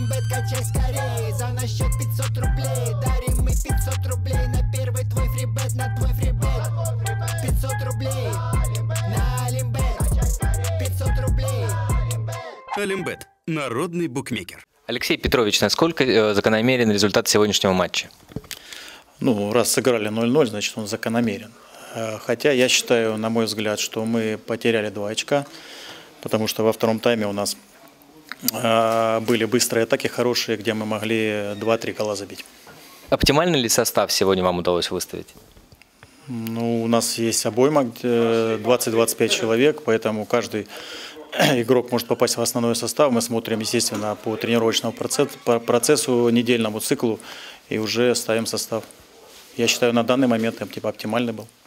Алимбет, качай скорее, за наш счет 500 рублей. Дарим мы 500 рублей на первый твой фрибет, на твой фрибет. 500 рублей на Алимбет, 500 рублей. Алимбет – народный букмекер. Алексей Петрович, насколько закономерен результат сегодняшнего матча? Ну, раз сыграли 0-0, значит он закономерен. Хотя я считаю, на мой взгляд, что мы потеряли 2 очка, потому что во втором тайме у нас были быстрые атаки хорошие, где мы могли 2-3 гола забить. Оптимальный ли состав сегодня вам удалось выставить? Ну, у нас есть обойма 20-25 человек, поэтому каждый игрок может попасть в основной состав. Мы смотрим, естественно, по тренировочному процессу, недельному циклу и уже ставим состав. Я считаю, на данный момент оптимальный был.